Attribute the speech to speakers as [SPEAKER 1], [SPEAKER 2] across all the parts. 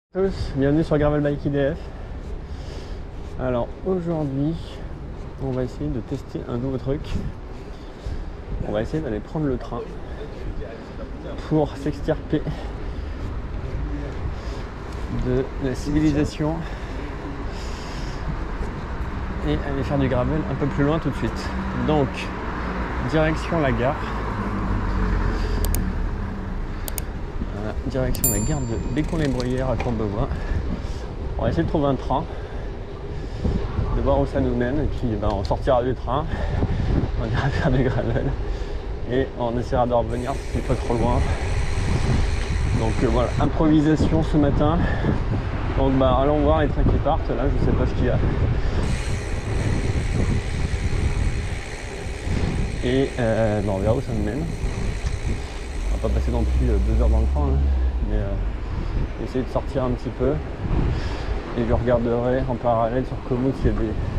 [SPEAKER 1] Tous, bienvenue sur Gravel Bike IDF. Alors aujourd'hui on va essayer de tester un nouveau truc. On va essayer d'aller prendre le train pour s'extirper de la civilisation et aller faire du gravel un peu plus loin tout de suite. Donc direction la gare. Direction la gare de Bécon-les-Bruyères à Courbevoie. On va essayer de trouver un train, de voir où ça nous mène, et puis on sortira du train, on ira faire du gravel et on essaiera de revenir si c'est pas trop loin. Donc voilà, improvisation ce matin. Donc allons voir les trains qui partent. Là je sais pas ce qu'il y a. Et on verra où ça nous mène. On va pas passer non plus 2 heures dans le train, hein, mais essayer de sortir un petit peu. Et je regarderai en parallèle sur Komoot s'il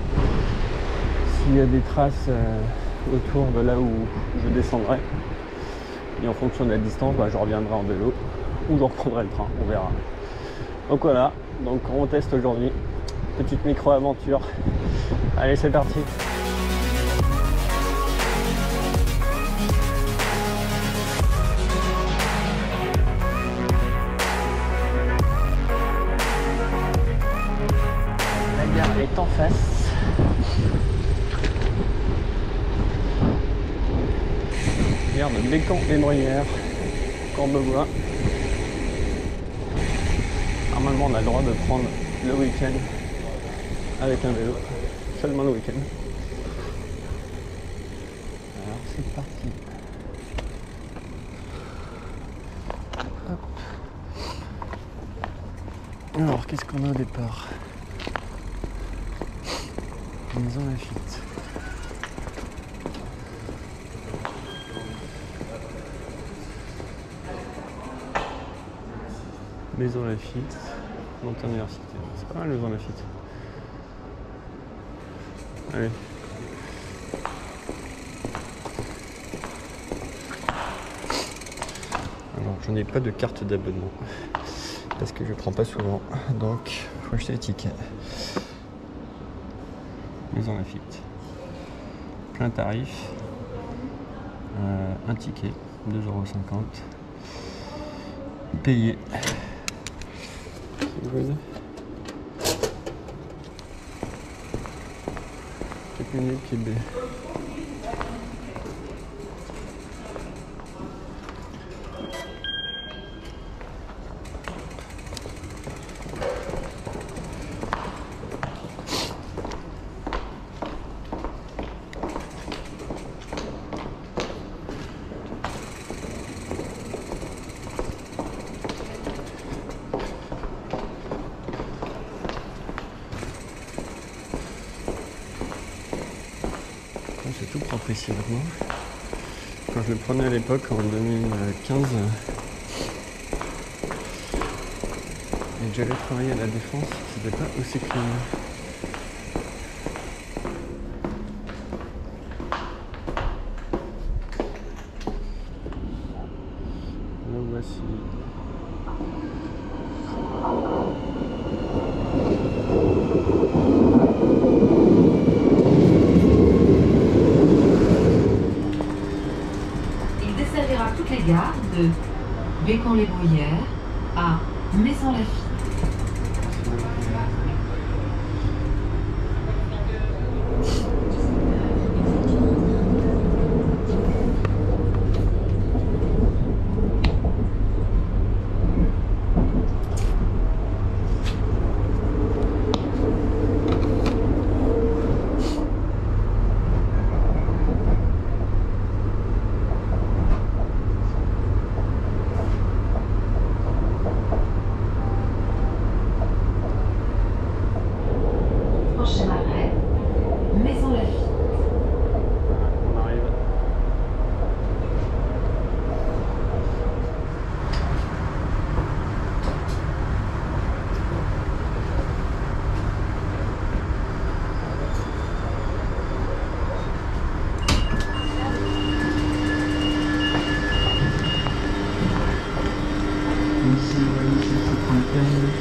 [SPEAKER 1] y a des traces autour de là où je descendrai. Et en fonction de la distance, je reviendrai en vélo ou je reprendrai le train, on verra. Donc voilà, donc on teste aujourd'hui. Petite micro-aventure. Allez, c'est parti. Est en face. Gare de Bécon-les-Bruyères, Courbevoie. Normalement on a le droit de prendre le week-end avec un vélo, seulement le week-end. Alors c'est parti. Hop. Alors qu'est-ce qu'on a au départ? Maison Lafitte. Maison Lafitte, Montagne Université. C'est pas mal Maison Lafitte. Allez. Alors je n'ai pas de carte d'abonnement parce que je prends pas souvent, donc faut acheter les tickets. Maison Lafitte. Plein tarif. Un ticket, 2,50 €. Payé. C'est good. 4 minutes Québec. C'est tout propre ici maintenant. Quand je le prenais à l'époque en 2015 et que j'allais travailler à la Défense, c'était pas aussi clean. Nous voici.
[SPEAKER 2] Toutes les gares de Bécon-les-Bruyères à Maison Lafitte.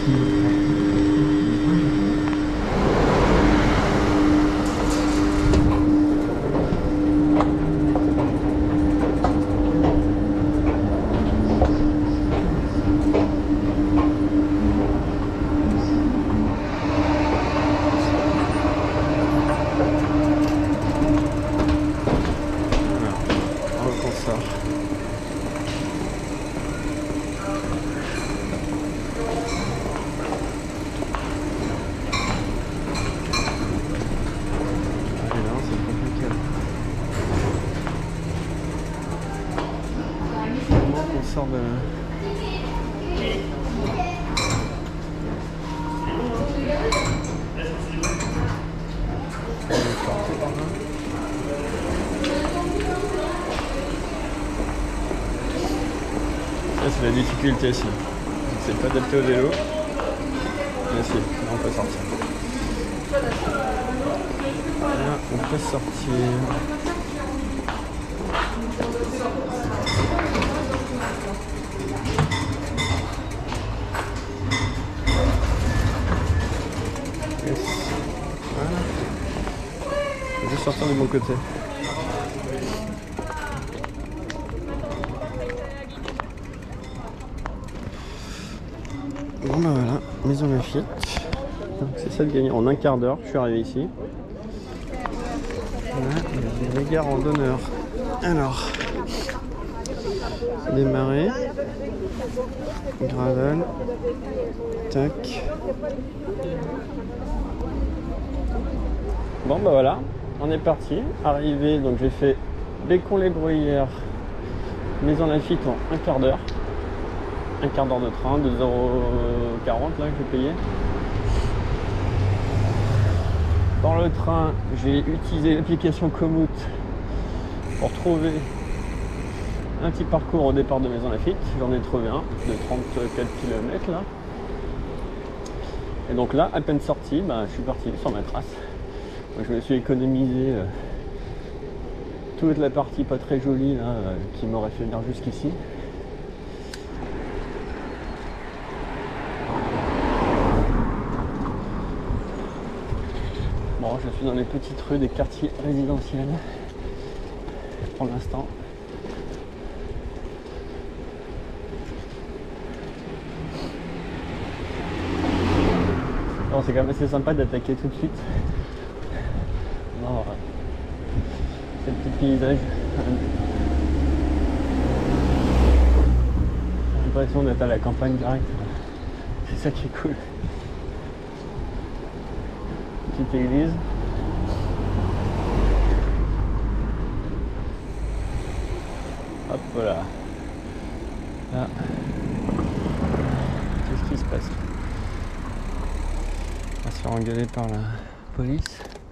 [SPEAKER 1] Sort de là. Ça c'est la difficulté ici. C'est pas adapté au vélo. Mais si, on peut sortir. Là, on peut sortir. Sortir du bon côté. Bon bah voilà, Maison Lafitte. C'est ça de gagner en un quart d'heure. Je suis arrivé ici. Là, il y a des gares en donneur. Alors, démarrer. Gravel. Tac. Bon bah voilà, on est parti. Arrivé, donc j'ai fait Bécon-les-Bruyères, Maison Lafitte en un quart d'heure. Un quart d'heure de train, 2,40 € là que j'ai payé. Dans le train, j'ai utilisé l'application Komoot pour trouver un petit parcours au départ de Maison Lafitte. J'en ai trouvé un de 34 km là. Et donc là, à peine sorti, bah, je suis parti sur ma trace. Donc, je me suis économisé toute la partie pas très jolie là, qui m'aurait fait venir jusqu'ici. Bon, je suis dans les petites rues des quartiers résidentiels pour l'instant. Bon, c'est quand même assez sympa d'attaquer tout de suite. Non, ces petits paysages. J'ai l'impression d'être à la campagne directe. C'est ça qui est cool. Petite église. Hop voilà. Là. Qu'est-ce qui se passe? On va se faire engueuler par la police.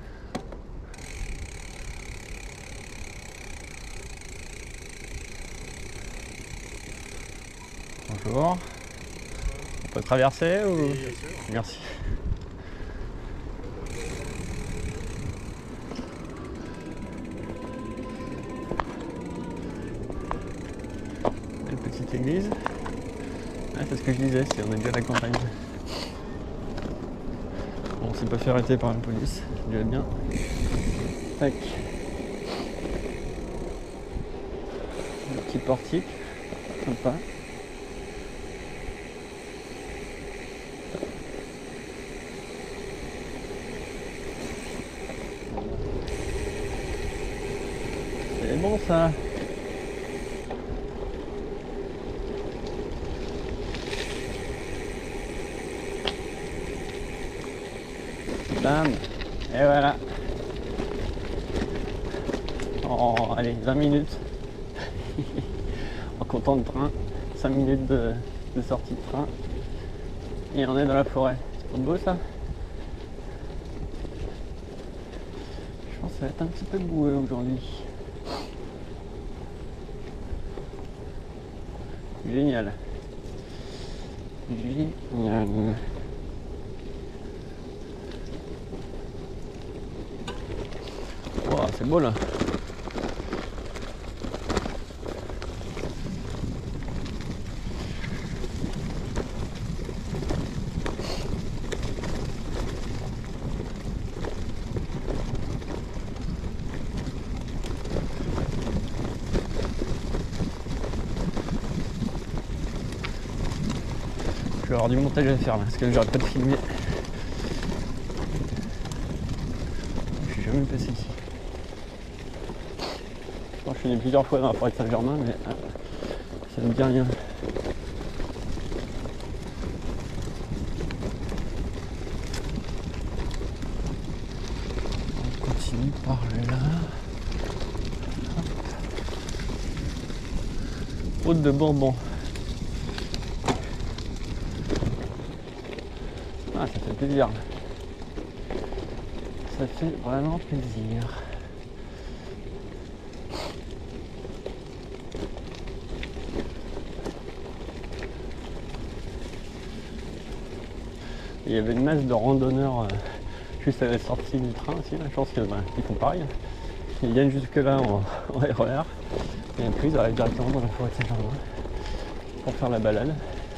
[SPEAKER 1] Bonjour. On peut traverser ou... Oui, bien sûr. Merci. Belle petite église. Ah, c'est ce que je disais, si on est déjà à la campagne. Bon, on s'est pas fait arrêter par la police, c'est déjà bien. Tac. Le petit portique, sympa. C'est bon ça. Bam. Et voilà. Oh, allez, 20 minutes. En comptant le train. 5 minutes de sortie de train. Et on est dans la forêt. C'est pas beau ça? Je pense que ça va être un petit peu boueux aujourd'hui. Génial. Génial. Wow, c'est beau là. avoir du montage à faire là, parce que j'arrête pas de filmer. Je suis jamais passé ici. Je suis venu plusieurs fois dans la forêt de Saint-Germain, mais ça ne me dit rien. On continue par là. Hop. Route de Bourbon. Ah, ça fait plaisir. Ça fait vraiment plaisir. Il y avait une masse de randonneurs juste à la sortie du train aussi, là. Je pense qu'ils font pareil. Ils viennent jusque là en RER et après ils arrivent directement dans la forêt de Saint-Germain pour faire la balade.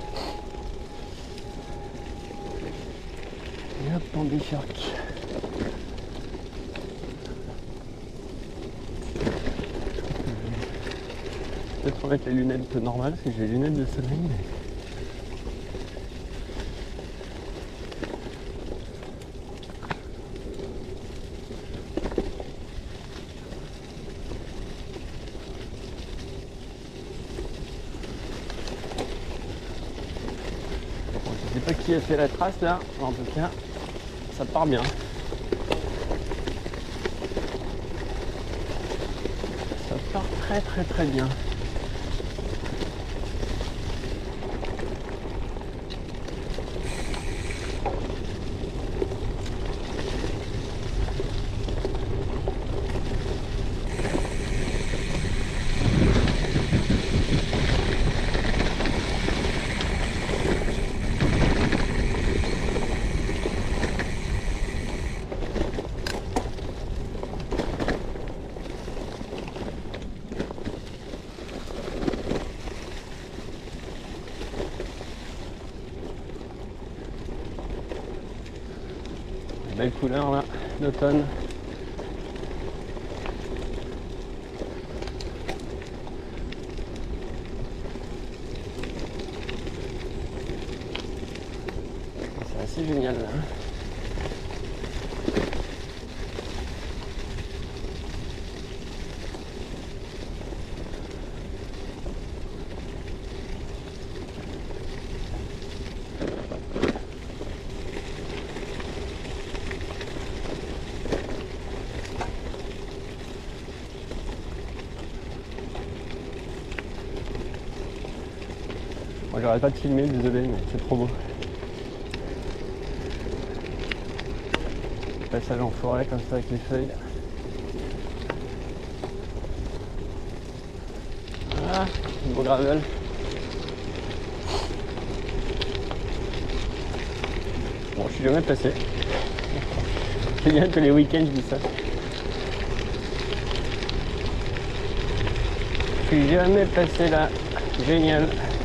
[SPEAKER 1] Et hop, on bifurque. Peut-être remettre les lunettes normales, parce que j'ai les lunettes de soleil. Mais... je sais pas qui a fait la trace là, mais en tout cas, ça part bien. Ça part très très très bien. Belle couleur là, d'automne. C'est assez génial là. Moi j'arrête pas de filmer, désolé, mais c'est trop beau. Passage en forêt comme ça avec les feuilles. Voilà, beau gravel. Bon, je suis jamais passé. C'est bien que les week-ends je dis ça. Je suis jamais passé là. Génial.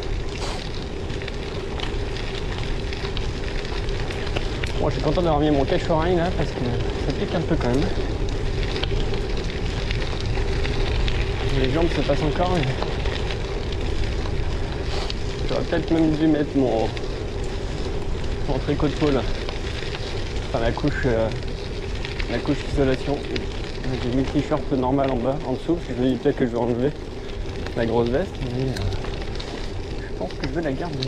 [SPEAKER 1] Bon, je suis content d'avoir mis mon cache-oreille là parce que ça pique un peu quand même. Les jambes se passent encore. Mais... j'aurais peut-être même dû mettre mon tricot de peau là. Enfin la couche isolation. J'ai mis le t-shirt normal en bas, en dessous, parce que je me dis peut-être que je vais enlever la grosse veste, mais je pense que je vais la garder.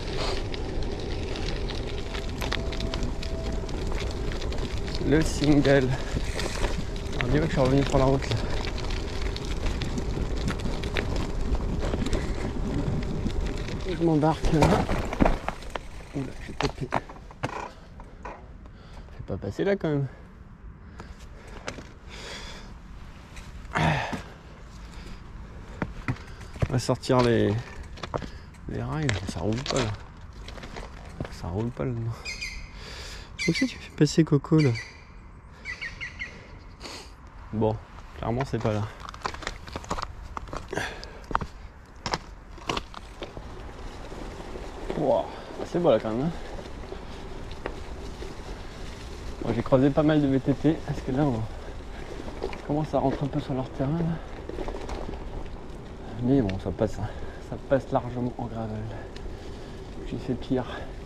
[SPEAKER 1] Le single. On dirait que je suis revenu sur la route là. Je m'embarque là. Oula, j'ai tapé. Fais pas passer là quand même. On va sortir les rails. Ça roule pas là. Ça roule pas là. Où c'est que tu fais passer Coco là? Bon, clairement c'est pas là. Wow, c'est beau là quand même. Hein, bon, j'ai croisé pas mal de VTT parce que là on commence à rentrer un peu sur leur terrain là. Mais bon, ça passe largement en gravel. j'ai fait pire.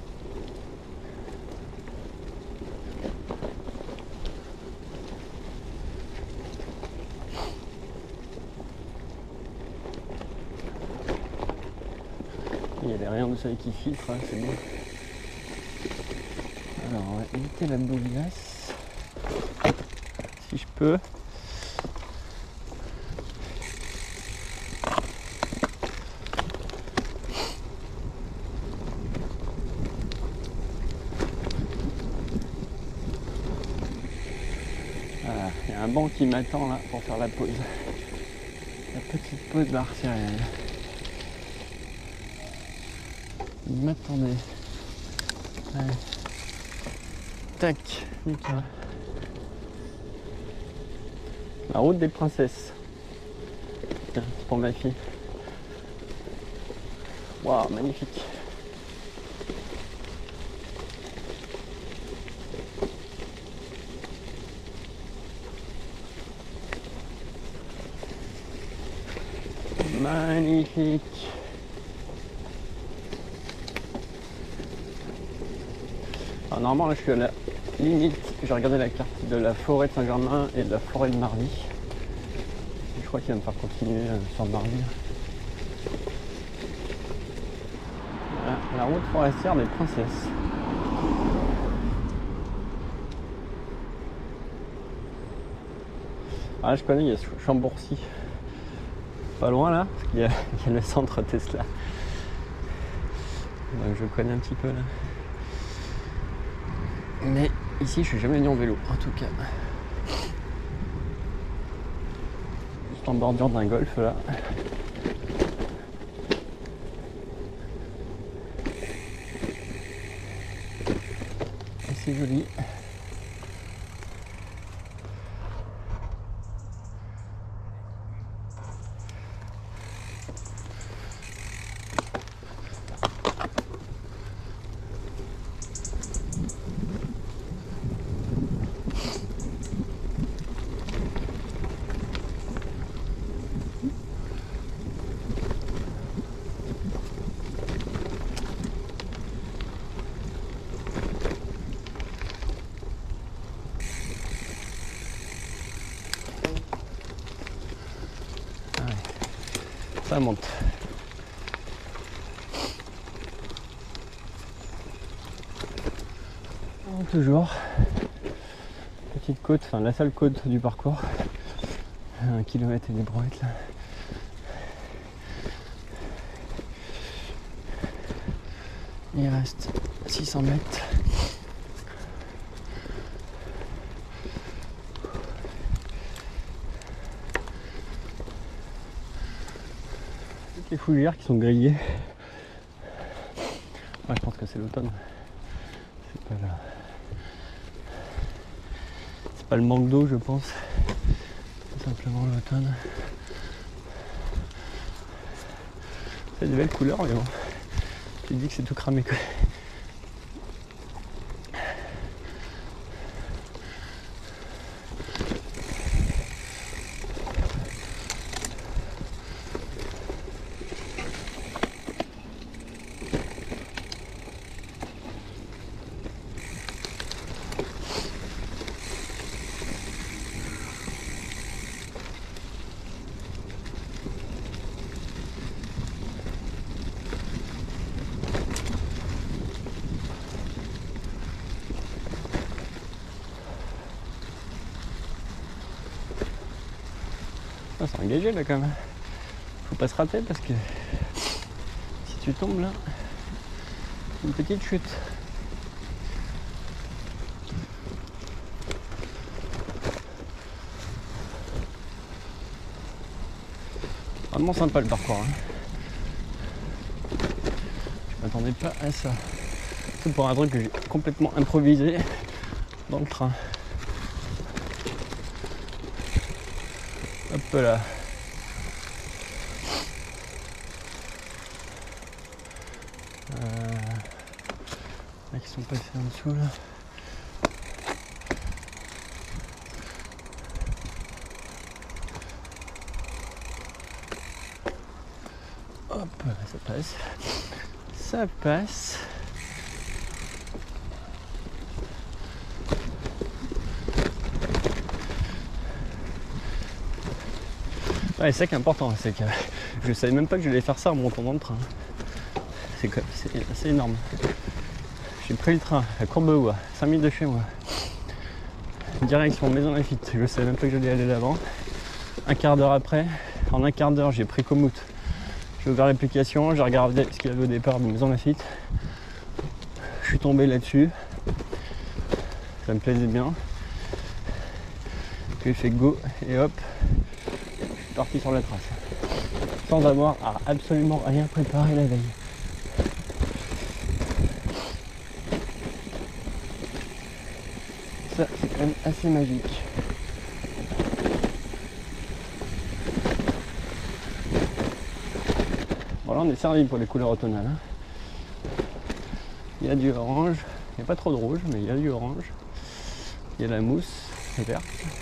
[SPEAKER 1] Il y avait rien de soleil qui filtre, hein, c'est bon. Alors on va éviter la bouillasse si je peux. Voilà, il y a un banc qui m'attend là pour faire la pause. La petite pause martiale. Il m'attendait. Allez. Tac, nickel. La route des princesses. Tiens, c'est pour ma fille. Waouh, magnifique. Magnifique. Alors, normalement, là, je suis à la limite. J'ai regardé la carte de la forêt de Saint-Germain et de la forêt de Marly. Je crois qu'il va me faire continuer sur Marly. Voilà, la route forestière des princesses. Ah, je connais, il y a Chambourcy. Pas loin là, parce qu'il y a le centre Tesla. Donc je connais un petit peu là. Mais ici, je suis jamais venu en vélo, en tout cas. Juste en bordure d'un golf là. Et c'est joli. Ça monte. Toujours petite côte, enfin la seule côte du parcours. 1 kilomètre et des brouettes là. Il reste 600 mètres. Toutes les fougères qui sont grillées. Ouais, je pense que c'est l'automne. C'est pas le manque d'eau, je pense. C'est simplement l'automne. C'est des belles couleurs, mais bon. Tu dis que c'est tout cramé quoi. Ah, c'est engagé là quand même. Faut pas se rater parce que si tu tombes là, une petite chute. Vraiment sympa le parcours. Hein. Je m'attendais pas à ça. C'est pour un truc que j'ai complètement improvisé dans le train. Hop là. Là qui sont passés en dessous là. Hop, ça passe. Ça passe. Ouais, c'est ça qui est important, c'est que je savais même pas que j'allais faire ça en montant dans le train. C'est assez énorme. J'ai pris le train à Courbevoie, 5 minutes de chez moi. Direction Maison Lafitte, je savais même pas que j'allais aller là-bas. Un quart d'heure après, en un quart d'heure, j'ai pris Komoot. J'ai ouvert l'application, j'ai regardé ce qu'il y avait au départ de Maison Lafitte. Je suis tombé là-dessus. Ça me plaisait bien. Puis j'ai fait go et hop, je suis parti sur la trace. Sans avoir absolument rien préparé la veille. Ça, c'est quand même assez magique. Bon, là on est servi pour les couleurs automnales. Il y a du orange, il n'y a pas trop de rouge, mais il y a du orange. Il y a la mousse verte.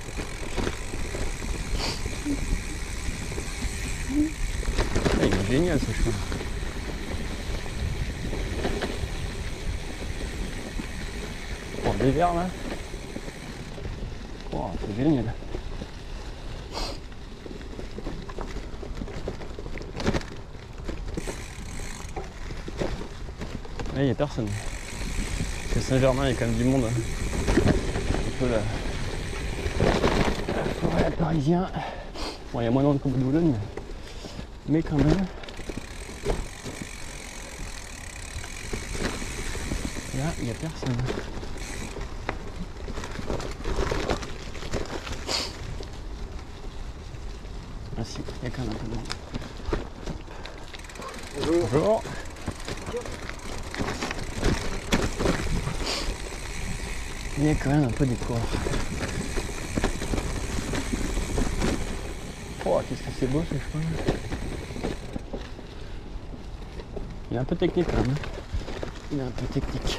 [SPEAKER 1] Ah, il est génial ce chemin. Bon, des verts là. Oh, c'est génial. Là, il n'y a personne. Parce que Saint-Germain, il y a quand même du monde. Un peu la forêt parisien. Bon, il y a moins de monde qu'au bout de Boulogne, mais quand même. Là, il n'y a personne. Ah si, il y a quand même un peu de monde. Bonjour. Bonjour. Il y a quand même un peu des coureurs. Oh, qu'est-ce que c'est beau ce chemin. Il est un peu technique quand même. Il est un peu technique.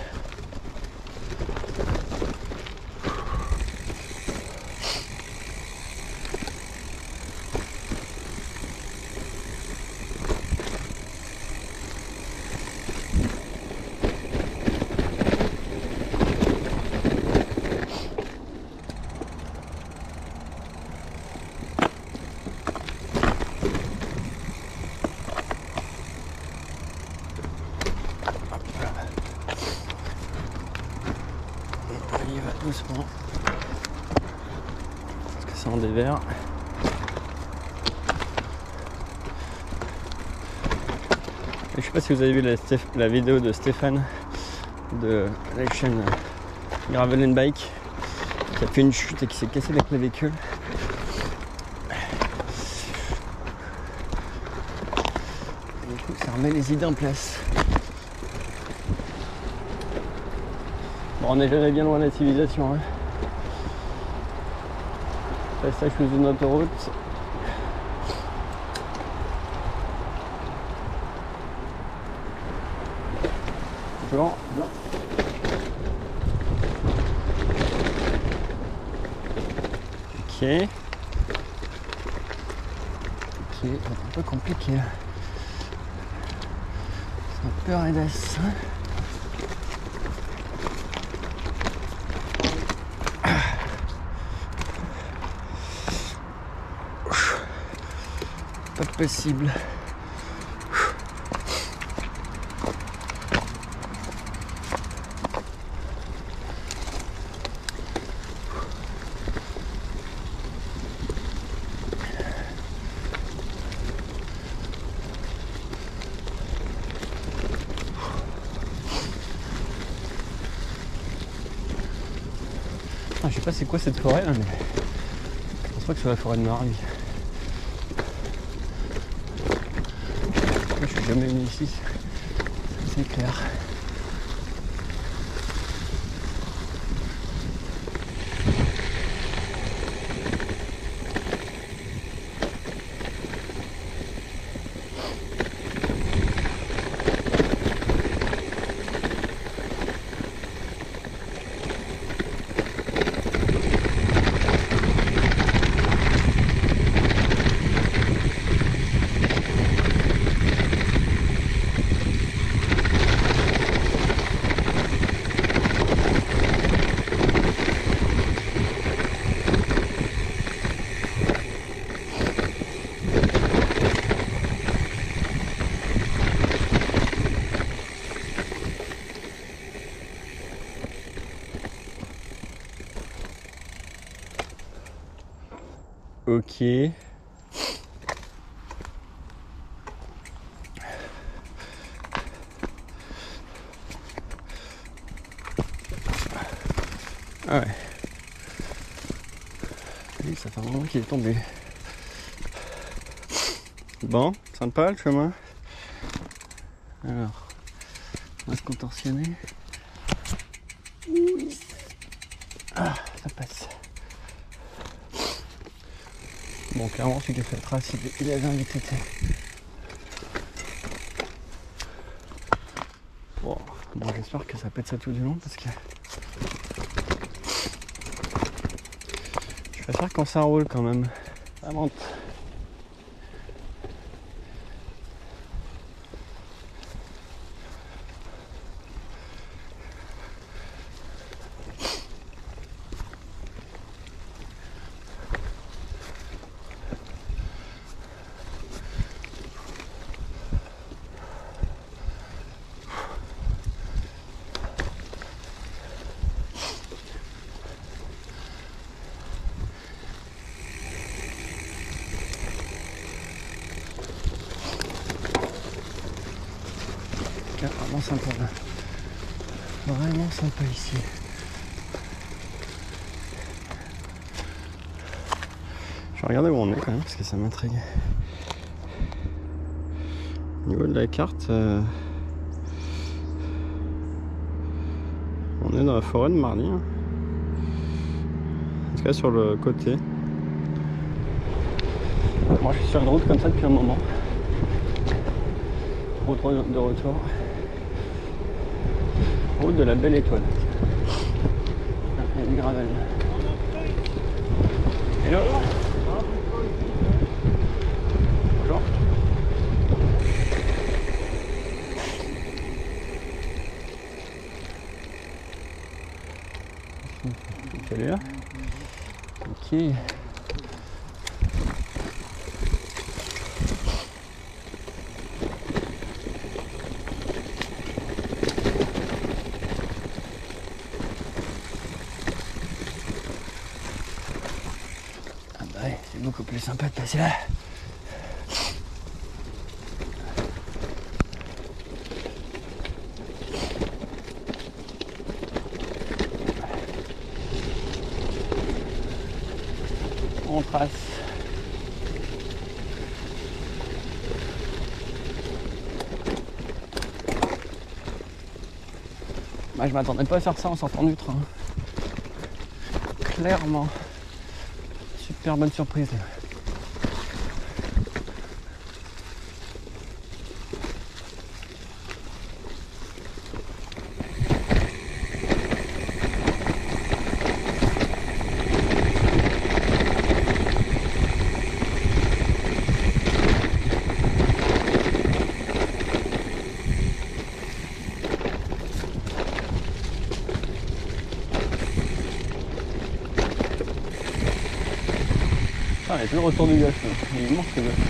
[SPEAKER 1] On y va doucement. Parce que c'est en dévers. Je sais pas si vous avez vu la vidéo de Stéphane de la chaîne Gravel and Bike qui a fait une chute et qui s'est cassé la clavicule. Et du coup ça remet les idées en place. Bon, on n'est jamais bien loin de la civilisation. Hein. Passage sous une autoroute. Bonjour. Ok. Ok, c'est un peu compliqué. C'est un peu raidasse. Pas possible. Ah, je sais pas c'est quoi cette forêt là, mais je pense pas que ce soit la forêt de Marly. Je suis jamais venu ici, c'est clair. Ok. Ah ouais. Oui, ça fait un moment qu'il est tombé. Bon, sympa le chemin. Alors, on va se contorsionner. Oui. Ah, ça passe. Bon, clairement, celui qui a fait la trace, il avait envie de têter. Bon, j'espère que ça pète ça tout du long parce que je préfère quand ça roule quand même. Ça monte. Vraiment sympa là. Vraiment sympa ici. Je vais regarder où on est quand même parce que ça m'intrigue. Au niveau de la carte, on est dans la forêt de Marly. Hein. En tout cas sur le côté. Moi je suis sur une route comme ça depuis un moment. Route de retour. Route de la Belle Étoile. Il y a du gravel. Hello. Bonjour. Salut là. Ok. C'est beaucoup plus sympa de passer là. On trace. Bah, je m'attendais pas à faire ça en sortant du train. Clairement. Super bonne surprise. Ah, il y a plus le retour du gaz. Il est immense ce gaz.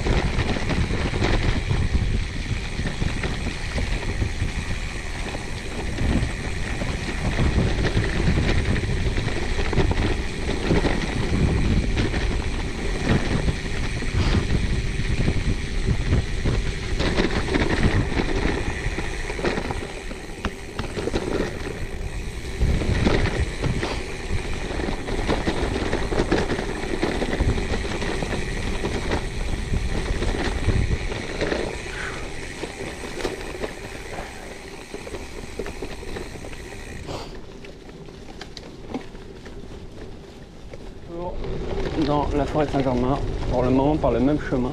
[SPEAKER 1] Dans la forêt de Saint-Germain, pour le moment par le même chemin.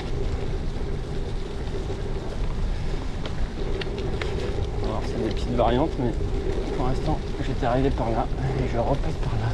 [SPEAKER 1] Alors c'est des petites variantes, mais pour l'instant j'étais arrivé par là et je repasse par là.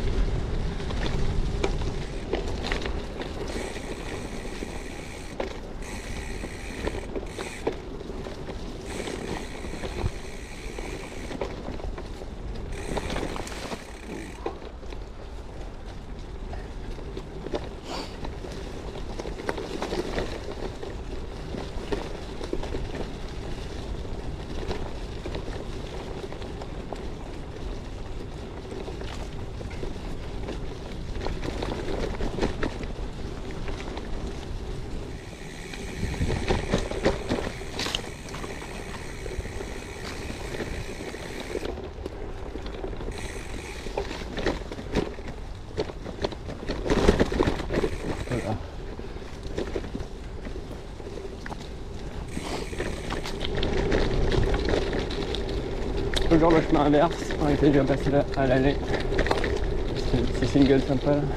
[SPEAKER 1] toujours le chemin inverse. On était déjà passé là à l'aller. C'est un petit single sympa là.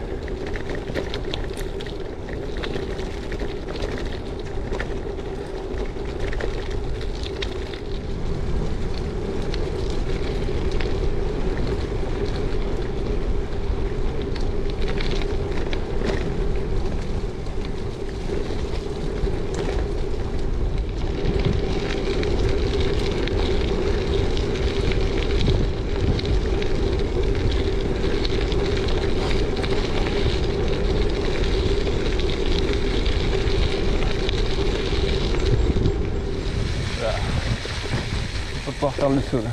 [SPEAKER 1] Pouvoir faire le saut là.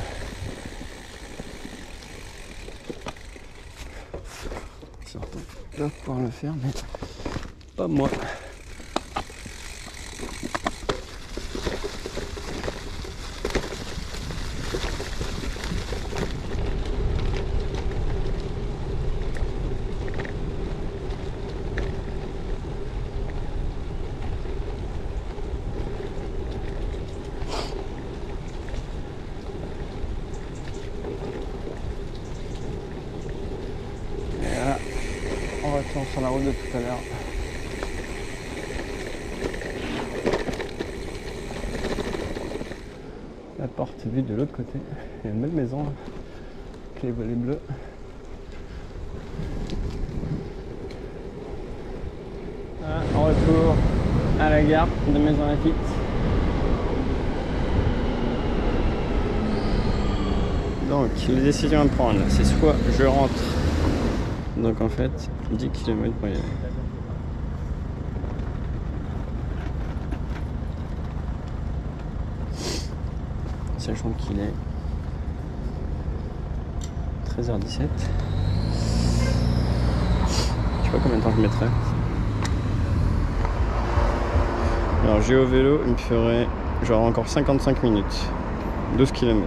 [SPEAKER 1] Certains doivent pouvoir le faire, mais pas moi. Sur la route de tout à l'heure. La porte est vue de l'autre côté. Il y a une belle maison là, avec les volets bleus. Voilà, en retour à la gare de Maisons-Laffitte. Donc les décisions à prendre, c'est soit je rentre. Donc en fait, 10 km pour y aller. Sachant qu'il est 13h17. Je sais pas combien de temps je mettrai. Alors j'ai au vélo, il me ferait genre encore 55 minutes. 12 km.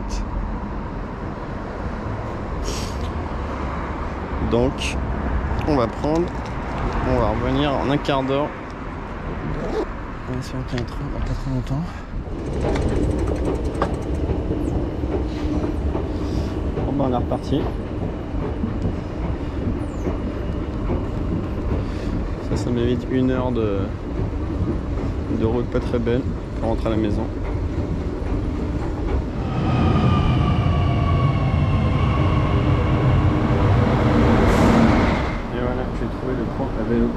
[SPEAKER 1] Donc on va revenir en un quart d'heure. On va essayer de prendre un train dans pas très longtemps. Bon ben on est reparti. Ça m'évite 1 heure de route pas très belle pour rentrer à la maison. À vélo.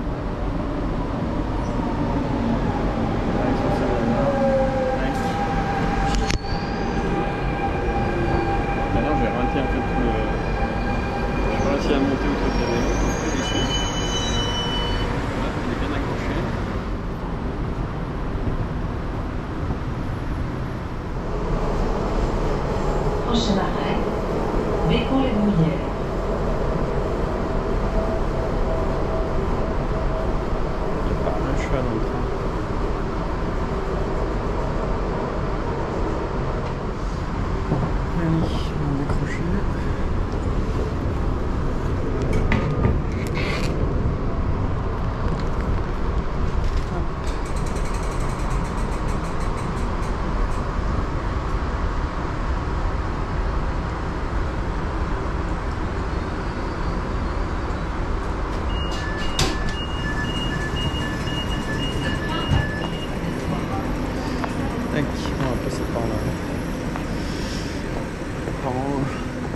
[SPEAKER 1] Maintenant j'ai raté un peu tout le... J'ai réussi à monter au truc à vélo, un peu déçu. Là, il est bien accroché.
[SPEAKER 2] Prochain arrêt, Bécon-les-Bruyères.
[SPEAKER 1] Dans le train. Allez, on va décrocher. Tac, on va passer par là. Par en haut.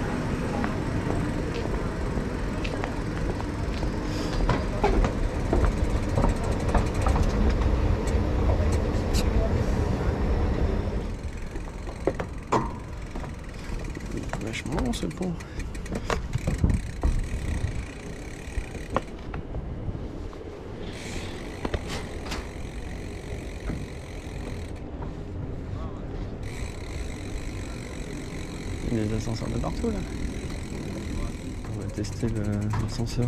[SPEAKER 1] Vachement long ce pont. Il y a des ascenseurs de partout là. On va tester l'ascenseur.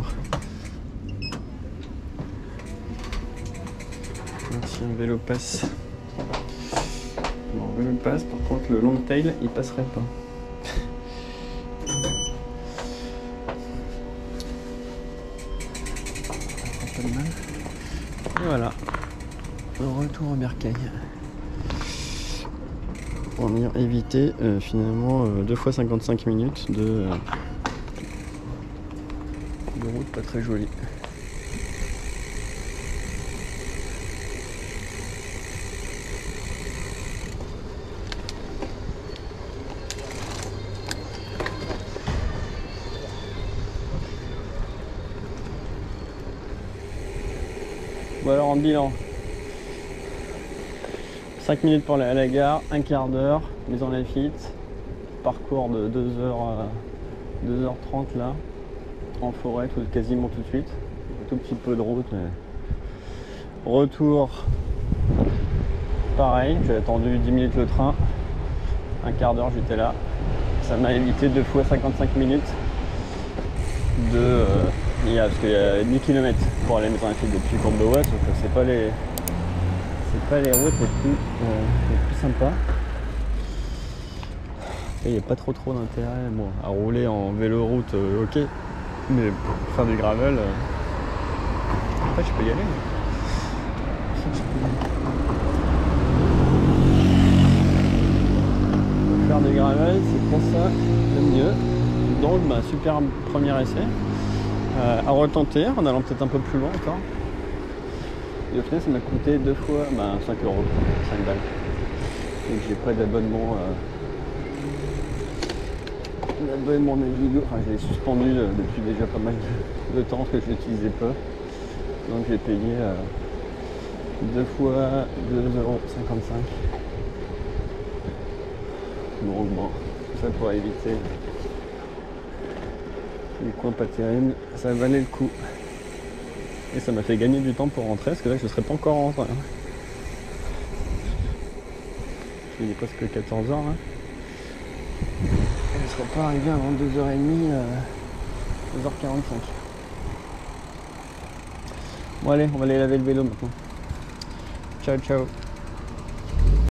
[SPEAKER 1] Si un vélo passe. Bon, un vélo passe, par contre le long tail il passerait pas. Pas de mal. Et voilà. Le retour au bercail. pour venir éviter finalement 2 fois 55 minutes de route pas très jolie. Bon alors en bilan, 5 minutes pour aller à la gare, un quart d'heure, Maison Lafitte, parcours de 2h30 là, en forêt quasiment tout de suite, un tout petit peu de route, mais retour pareil, j'ai attendu 10 minutes le train, un quart d'heure j'étais là, ça m'a évité 2 fois 55 minutes de... parce qu'il y a 10 km pour aller à Maison Lafitte depuis Courbevoie, sauf que c'est pas les routes les plus sympas. Il n'y a pas trop d'intérêt à rouler en véloroute, ok, mais pour faire du gravel, en fait je peux y aller. Faire du gravel, c'est pour ça que j'aime mieux. Donc super premier essai. À retenter en allant peut-être un peu plus loin encore. Et au final ça m'a coûté 2 fois 5 €, 5 balles. Donc j'ai pas d'abonnement Navigo, enfin je l'ai suspendu depuis déjà pas mal de temps parce que je l'utilisais pas. Donc j'ai payé 2 fois 2,55 €. Donc bon, tout ça pour éviter les coins pas terribles, ça valait le coup. Et ça m'a fait gagner du temps pour rentrer, parce que là je ne serais pas encore rentré. Il est presque 14h là. Je ne serais pas arrivé avant 2h30, 2h45. Bon allez, on va aller laver le vélo maintenant. Ciao ciao.